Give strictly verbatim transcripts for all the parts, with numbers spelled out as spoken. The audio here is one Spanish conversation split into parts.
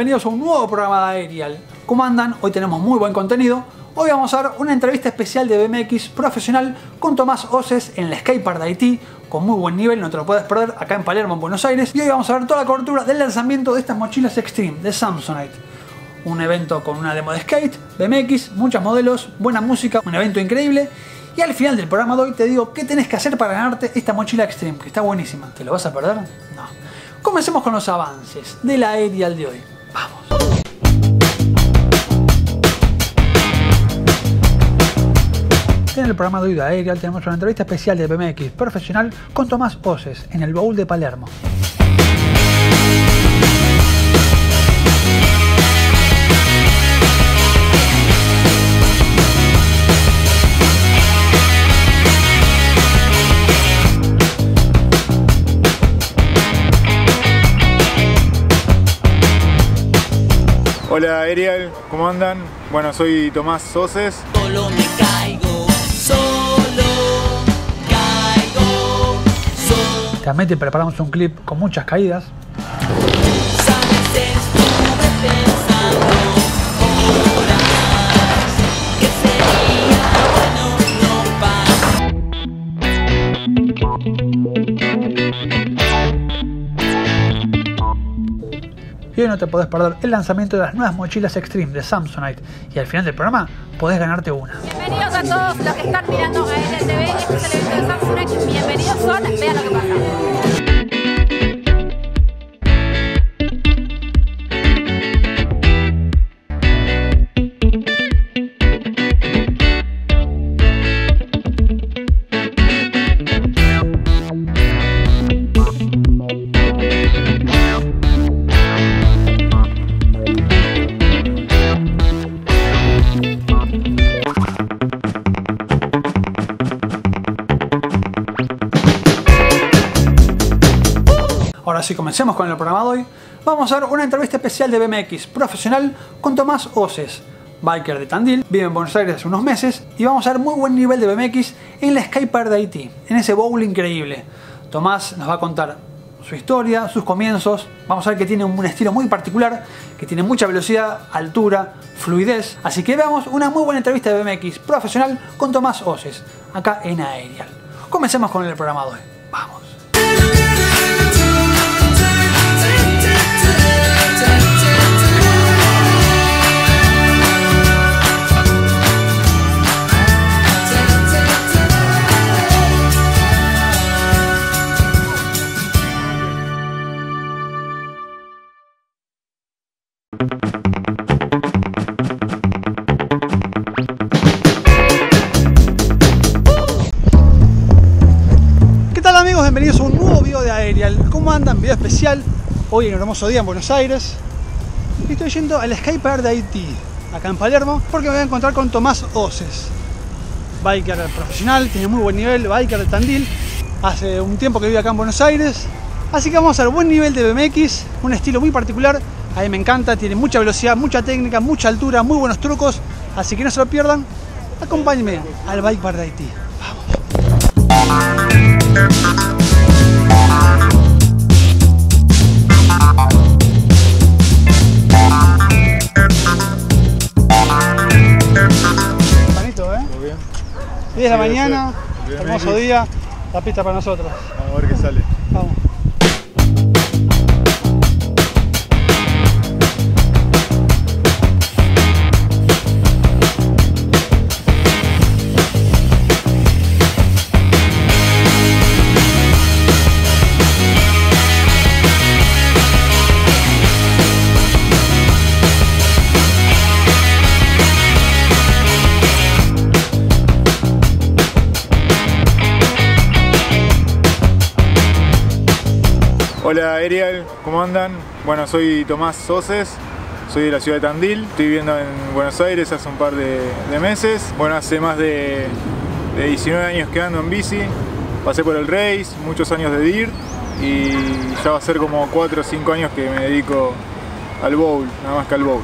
bienvenidos a un nuevo programa de Aerial. ¿Cómo andan? Hoy tenemos muy buen contenido. Hoy vamos a ver una entrevista especial de B M X profesional con Tomás Oces en la Skatepark de Haití, con muy buen nivel, no te lo puedes perder, acá en Palermo, en Buenos Aires. Y hoy vamos a ver toda la cobertura del lanzamiento de estas mochilas Extreme de Samsonite. Un evento con una demo de skate, B M X, muchos modelos, buena música, un evento increíble. Y al final del programa de hoy te digo qué tenés que hacer para ganarte esta mochila Extreme, que está buenísima. ¿Te lo vas a perder? No. Comencemos con los avances de la Aerial de hoy. Vamos. En el programa de hoy de Aerial tenemos una entrevista especial de B M X profesional con Tomás Oces en el Bowl de Palermo. Hola Aerial, ¿cómo andan? Bueno, soy Tomás Oces. Solo me caigo, solo caigo, solo. También te preparamos un clip con muchas caídas. Sabes, estuve pensando horas que sería bueno no Y hoy no te podés perder el lanzamiento de las nuevas mochilas Extreme de Samsonite. Y al final del programa podés ganarte una. Bienvenidos a todos los que están mirando a Aerial T V. Este es el evento de Samsonite. Bienvenidos son, vean lo que pasa. Ahora sí, comencemos con el programa de hoy. Vamos a ver una entrevista especial de B M X profesional con Tomás Oces, biker de Tandil, vive en Buenos Aires hace unos meses, y vamos a ver muy buen nivel de B M X en la Skatepark de Haití, en ese bowl increíble. Tomás nos va a contar su historia, sus comienzos. Vamos a ver que tiene un estilo muy particular, que tiene mucha velocidad, altura, fluidez. Así que veamos una muy buena entrevista de B M X profesional con Tomás Oces, acá en Aerial. Comencemos con el programa de hoy. Vamos. ¿Qué tal amigos? Bienvenidos a un nuevo video de Aerial. ¿Cómo andan? Video especial. Hoy en un hermoso día en Buenos Aires. Y estoy yendo al Skatepark de Haití, acá en Palermo, porque me voy a encontrar con Tomás Oces, biker profesional, tiene muy buen nivel, biker de Tandil. Hace un tiempo que vive acá en Buenos Aires. Así que vamos a ver buen nivel de B M X, un estilo muy particular. A mí me encanta, tiene mucha velocidad, mucha técnica, mucha altura, muy buenos trucos. Así que no se lo pierdan. Acompáñenme al Bikepark de Haití. Tempranito, ¿eh? Muy bien. diez de la Sí, mañana, bien, hermoso bien. día, la pista para nosotros. Vamos a ver qué sale. Vamos. Hola Aerial, ¿cómo andan? Bueno, soy Tomás Oces, soy de la ciudad de Tandil, estoy viviendo en Buenos Aires hace un par de, de meses. Bueno, hace más de, de diecinueve años que ando en bici, pasé por el race, muchos años de dirt y ya va a ser como cuatro o cinco años que me dedico al bowl, nada más que al bowl.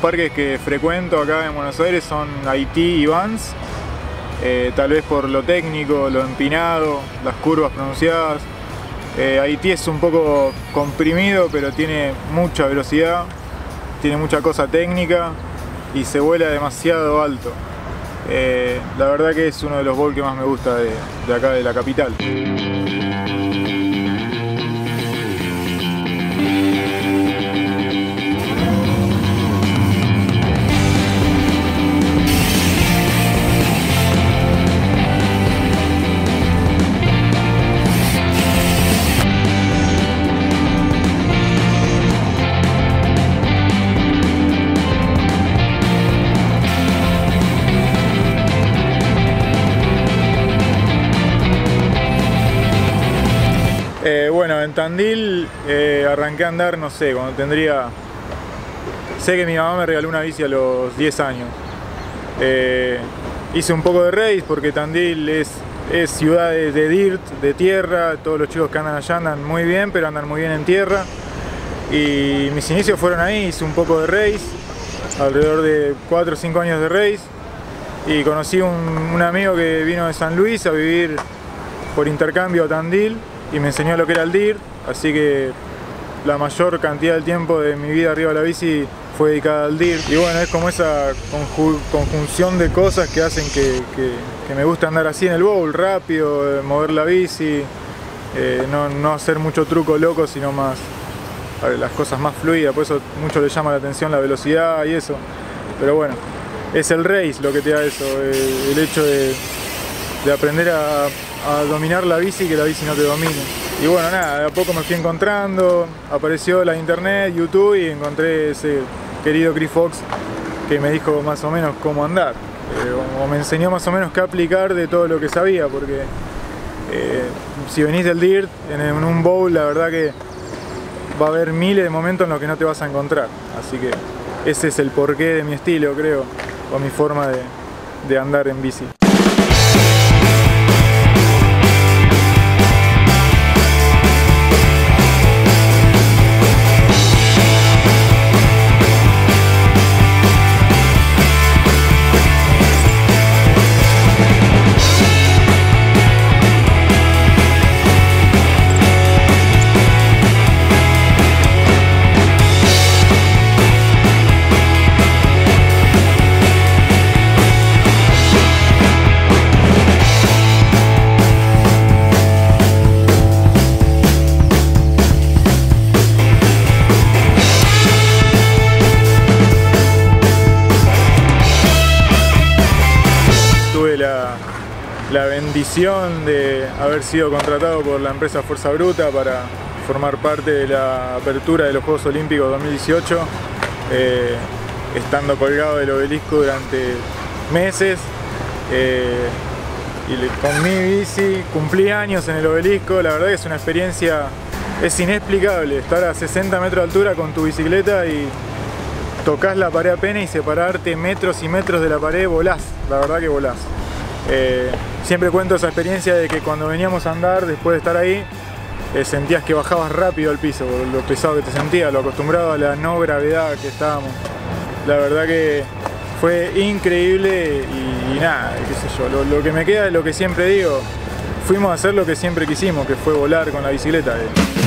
parques que frecuento acá en Buenos Aires son Haití y Vans. Eh, tal vez por lo técnico, lo empinado, las curvas pronunciadas. Eh, Haití es un poco comprimido, pero tiene mucha velocidad, tiene mucha cosa técnica y se vuela demasiado alto. Eh, la verdad que es uno de los bowls que más me gusta de, de acá de la capital. Eh, bueno, en Tandil eh, arranqué a andar, no sé, cuando tendría... Sé que mi mamá me regaló una bici a los diez años. Eh, hice un poco de race porque Tandil es, es ciudad de, de dirt, de tierra. Todos los chicos que andan allá andan muy bien, pero andan muy bien en tierra. Y mis inicios fueron ahí, hice un poco de race, alrededor de cuatro o cinco años de race. Y conocí un, un amigo que vino de San Luis a vivir por intercambio a Tandil. Y me enseñó lo que era el dirt, así que la mayor cantidad del tiempo de mi vida arriba de la bici fue dedicada al dirt. Y bueno, es como esa conju conjunción de cosas que hacen que, que, que me guste andar así en el bowl, rápido, mover la bici, eh, no, no hacer mucho truco loco, sino más las cosas más fluidas. Por eso mucho le llama la atención la velocidad y eso. Pero bueno, es el race lo que te da eso, el, el hecho de, de aprender a a dominar la bici, que la bici no te domine. Y bueno, nada, de a poco me fui encontrando, apareció la internet, YouTube, y encontré ese querido Chris Fox que me dijo más o menos cómo andar, eh, o me enseñó más o menos qué aplicar de todo lo que sabía, porque eh, si venís del dirt en, en un bowl, la verdad que va a haber miles de momentos en los que no te vas a encontrar, así que ese es el porqué de mi estilo, creo, o mi forma de, de andar en bici. La bendición de haber sido contratado por la empresa Fuerza Bruta para formar parte de la apertura de los Juegos Olímpicos dos mil dieciocho, eh, estando colgado del obelisco durante meses, eh, y con mi bici cumplí años en el obelisco. La verdad que es una experiencia, es inexplicable estar a sesenta metros de altura con tu bicicleta y tocas la pared apenas y separarte metros y metros de la pared, volás, la verdad que volás. Eh, siempre cuento esa experiencia de que cuando veníamos a andar, después de estar ahí, eh, sentías que bajabas rápido al piso, por lo pesado que te sentías, lo acostumbrado a la no gravedad que estábamos. La verdad que fue increíble y, y nada, qué sé yo, lo, lo que me queda es lo que siempre digo, fuimos a hacer lo que siempre quisimos, que fue volar con la bicicleta. Eh.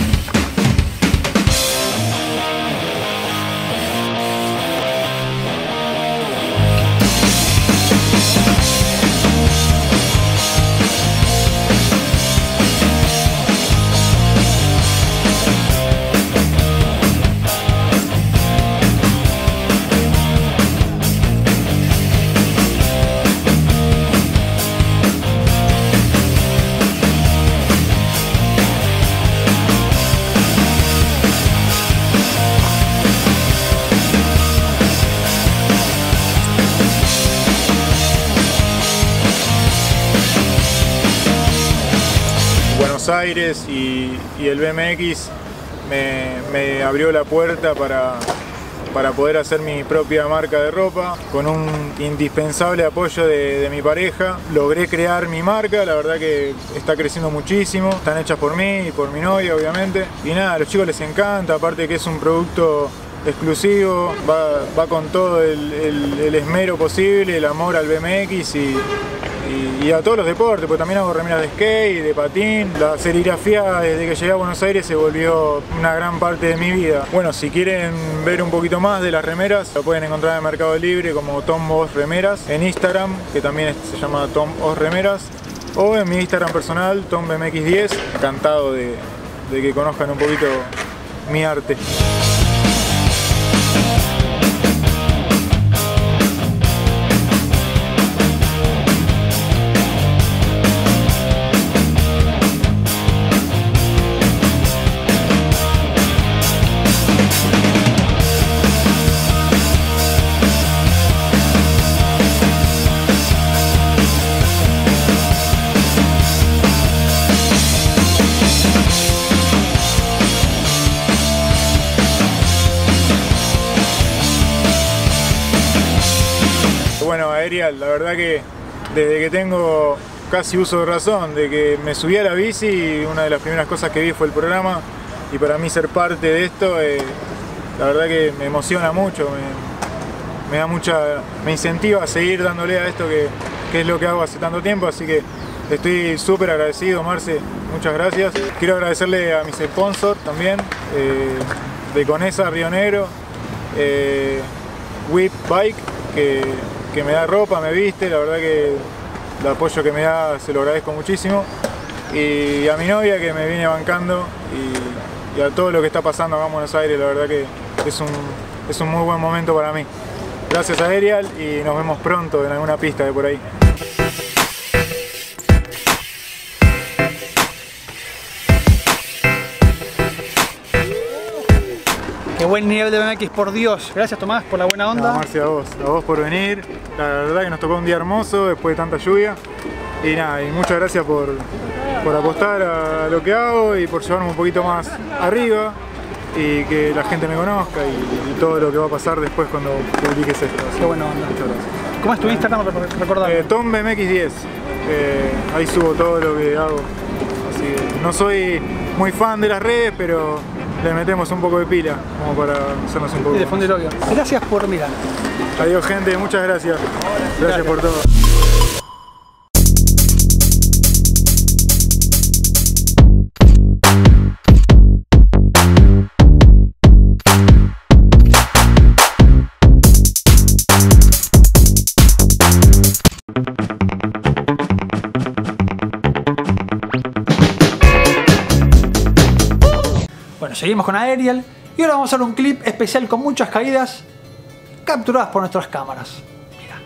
Buenos Aires y, y el B M X me, me abrió la puerta para, para poder hacer mi propia marca de ropa. Con un indispensable apoyo de, de mi pareja logré crear mi marca, la verdad que está creciendo muchísimo, están hechas por mí y por mi novia obviamente. Y nada, a los chicos les encanta, aparte que es un producto exclusivo, va, va con todo el, el, el esmero posible, el amor al B M X y, y, y a todos los deportes, porque también hago remeras de skate, de patín. La serigrafía desde que llegué a Buenos Aires se volvió una gran parte de mi vida. Bueno, si quieren ver un poquito más de las remeras, lo pueden encontrar en Mercado Libre como Tom Oz Remeras, en Instagram, que también se llama Tom Oz Remeras, o en mi Instagram personal, Tom B M X diez. Encantado de, de que conozcan un poquito mi arte. Bueno, Aerial, la verdad que desde que tengo casi uso de razón, de que me subí a la bici, una de las primeras cosas que vi fue el programa, y para mí ser parte de esto, eh, la verdad que me emociona mucho, me, me da mucha, me incentiva a seguir dándole a esto que, que es lo que hago hace tanto tiempo, así que estoy súper agradecido, Marce, muchas gracias. Quiero agradecerle a mis sponsors también, eh, de Conesa, Río Negro, eh, Whip Bike, que que me da ropa, me viste, la verdad que el apoyo que me da se lo agradezco muchísimo, y a mi novia que me viene bancando, y, y a todo lo que está pasando acá en Buenos Aires, la verdad que es un, es un muy buen momento para mí. Gracias a Aerial y nos vemos pronto en alguna pista de por ahí. Qué buen nivel de B M X, por Dios. Gracias, Tomás, por la buena onda. No, Marcia, a vos, a vos por venir. La verdad que nos tocó un día hermoso después de tanta lluvia. Y nada, y muchas gracias por, por apostar a lo que hago y por llevarme un poquito más arriba y que la gente me conozca y, y todo lo que va a pasar después cuando publiques esto. Así, qué buena onda. Muchas gracias. ¿Cómo es tu Instagram? Recordar. Eh, Tom B M X diez. Eh, ahí subo todo lo que hago. Así que no soy muy fan de las redes, pero le metemos un poco de pila, como para hacernos un poco. Y de fondo el obvio. Gracias por mirar. Adiós, gente, muchas gracias. Gracias por todo. Bueno, seguimos con Aerial y ahora vamos a hacer un clip especial con muchas caídas capturadas por nuestras cámaras. Mira.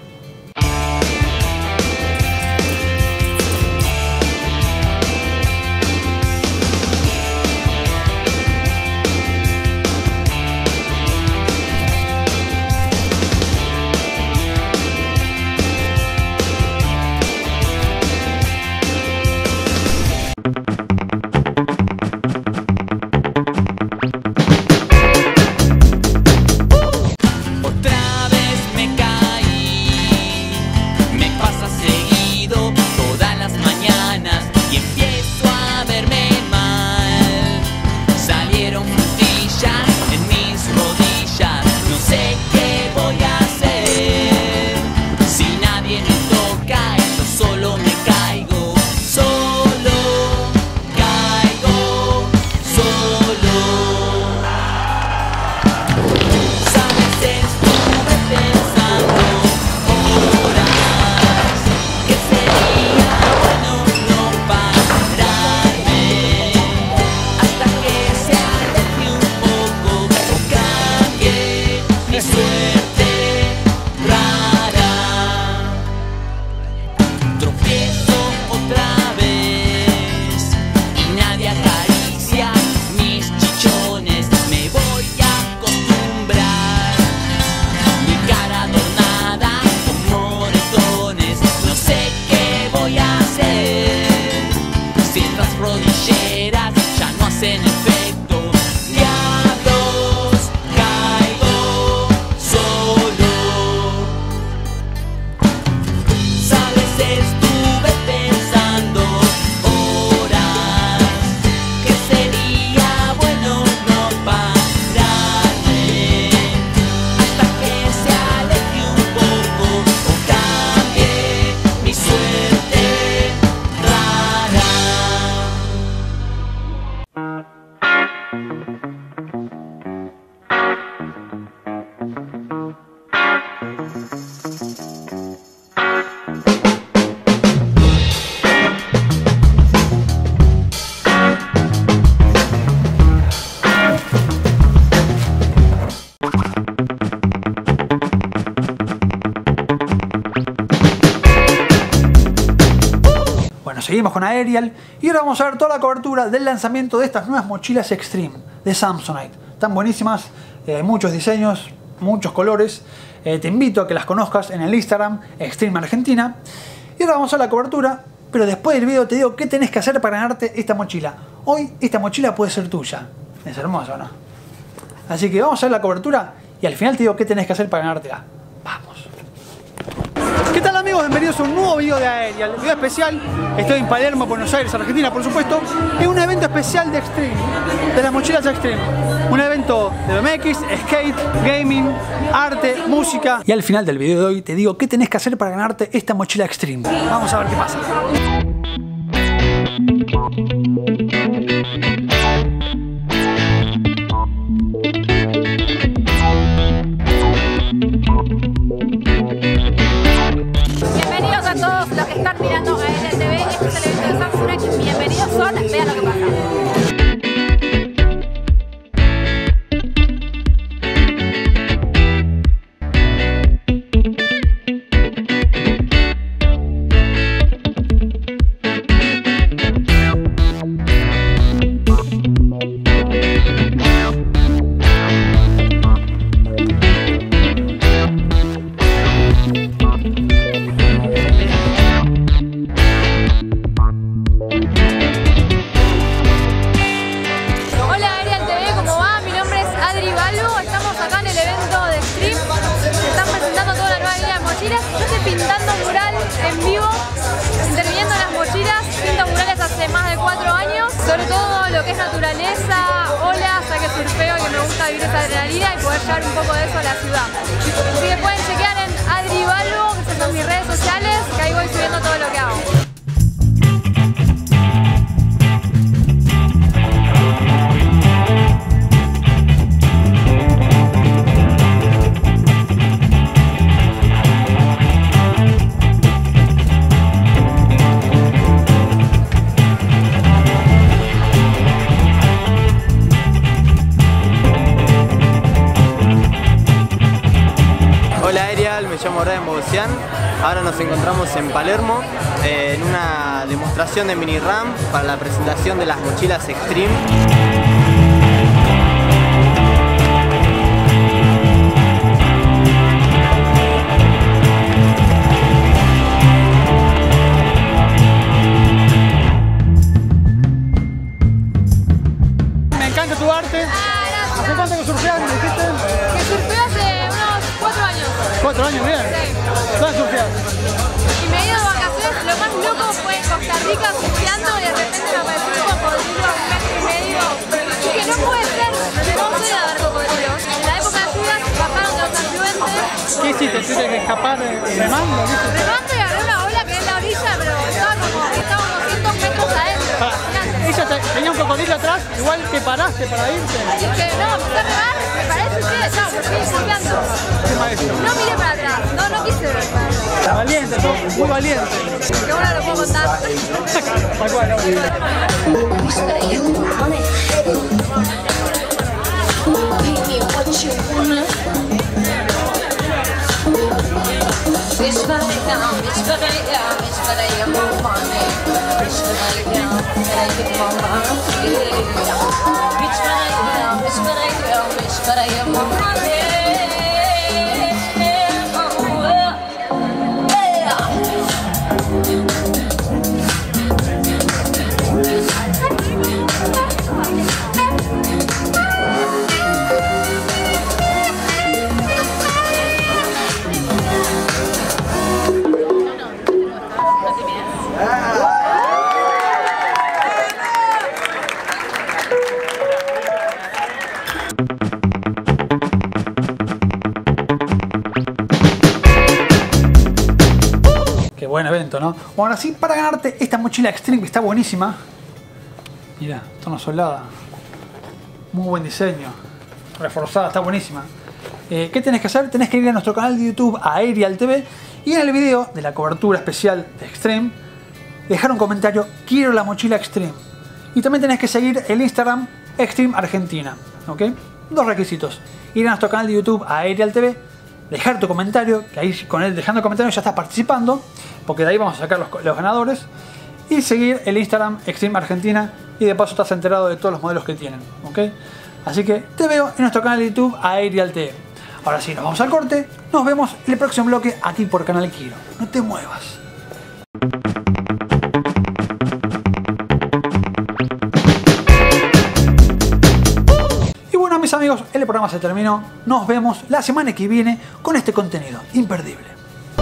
Sería bueno no pararme seguimos con Aerial y ahora vamos a ver toda la cobertura del lanzamiento de estas nuevas mochilas Extreme de Samsonite. Están buenísimas, eh, hay muchos diseños, muchos colores. Eh, te invito a que las conozcas en el Instagram Extreme Argentina. Y ahora vamos a la cobertura, pero después del video te digo qué tenés que hacer para ganarte esta mochila. Hoy esta mochila puede ser tuya. Es hermoso, ¿no? Así que vamos a ver la cobertura y al final te digo qué tenés que hacer para ganártela. Vamos. ¿Qué tal, amigos? Bienvenidos a un nuevo video de Aerial. Video especial. Estoy en Palermo, Buenos Aires, Argentina, por supuesto. Es un evento especial de Extreme, de las mochilas Extreme. Un evento de B M X, skate, gaming, arte, música. Y al final del video de hoy te digo qué tenés que hacer para ganarte esta mochila Extreme. Vamos a ver qué pasa. Bienvenidos a todos los que están mirando a Aerial T V. Este es el evento de Samsonite. Bienvenidos son, vean lo que pasa. Yo estoy pintando un mural en vivo, interviniendo en las mochilas, pinto murales hace más de cuatro años, sobre todo lo que es naturaleza, olas, ya que surfeo y que me gusta vivir esa adrenalina y poder llevar un poco de eso a la ciudad. Así que pueden chequear en Adri Balbo, que son mis redes sociales, que ahí voy subiendo todo lo que hago. Me llamo Brian Bogosian. Ahora nos encontramos en Palermo eh, en una demostración de mini RAM para la presentación de las mochilas Extreme. Me encanta tu arte. ¿Hace cuánto que surfeas, me dijiste? Que surfeo hace unos cuatro años. Cuatro años, bien. Sí. ¿Dónde surfeas? Y me he ido de vacaciones, lo más loco fue en Costa Rica surfeando y de repente me apareció un cocodrilo a un metro y medio. Y que no puede ser, no soy a ver cocodrilos. En la época de lluvias bajaron de los afluentes. ¿Qué hiciste? ¿Tuviste que escapar remando? Remando y agarré una ola que es la orilla, pero estaba como, estaba unos doscientos metros adentro. Para, ella te, tenía un cocodrilo atrás, igual te paraste para irte. Y es que no, empecé a remar, me parece que chao, me fui surfeando. Qué maestro. No miré para atrás, no, no quise ver para atrás. Valiente, muy valiente. Que bueno lo puedo contar. Tal cual, Bitch, better down, bitch, better down, bitch, better you move on me. Bitch, better down, better you move on me. Bitch, better down, bitch, better down, bitch, better you move on me. Qué buen evento, ¿no? Bueno, así para ganarte esta mochila Extreme que está buenísima. Mira, tono soldada. Muy buen diseño. Reforzada, está buenísima. Eh, ¿Qué tenés que hacer? Tenés que ir a nuestro canal de YouTube, a Aerial T V, y en el video de la cobertura especial de Extreme, dejar un comentario, quiero la mochila Extreme. Y también tenés que seguir el Instagram Extreme Argentina, ¿ok? Dos requisitos. Ir a nuestro canal de YouTube, a Aerial T V, dejar tu comentario, que ahí con él dejando el comentario ya estás participando, porque de ahí vamos a sacar los, los ganadores. y seguir el Instagram Extreme Argentina, y de paso estás enterado de todos los modelos que tienen, ¿ok? Así que te veo en nuestro canal de YouTube Aerial T V. Ahora sí, nos vamos al corte, nos vemos en el próximo bloque aquí por Canal Kiro. No te muevas. Y bueno, mis amigos, el programa se terminó. Nos vemos la semana que viene con este contenido imperdible.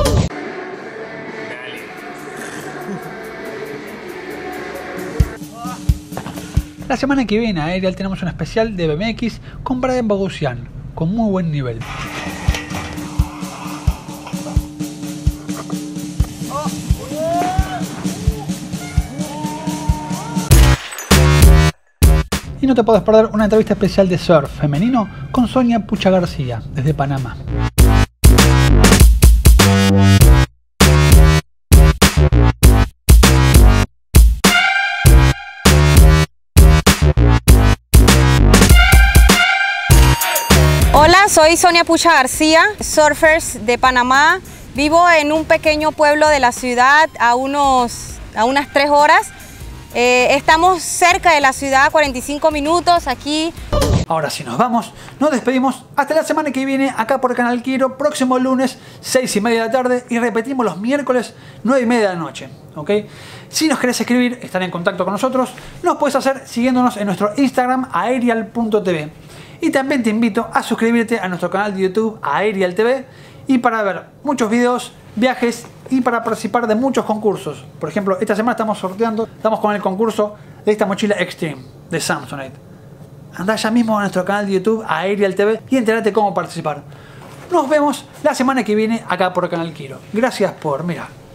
La semana que viene a Aerial tenemos un especial de B M X con Brian Bogosian, con muy buen nivel. Y no te puedes perder una entrevista especial de surf femenino con Sonia Pucha García, desde Panamá. Hola, soy Sonia Pucha García, surfers de Panamá. Vivo en un pequeño pueblo de la ciudad a, unos, a unas tres horas. Eh, estamos cerca de la ciudad, cuarenta y cinco minutos aquí. Ahora sí, nos vamos, nos despedimos. Hasta la semana que viene acá por Canal Kiro, próximo lunes, seis y media de la tarde, y repetimos los miércoles, nueve y media de la noche. ¿Ok? Si nos querés escribir, estar en contacto con nosotros, nos puedes hacer siguiéndonos en nuestro Instagram aerial punto t v. Y también te invito a suscribirte a nuestro canal de YouTube Aerial T V, y para ver muchos videos, viajes y para participar de muchos concursos. Por ejemplo, esta semana estamos sorteando, estamos con el concurso de esta mochila Extreme de Samsonite. Anda ya mismo a nuestro canal de YouTube Aerial T V y entérate cómo participar. Nos vemos la semana que viene acá por Canal Kiro. Gracias por mirar.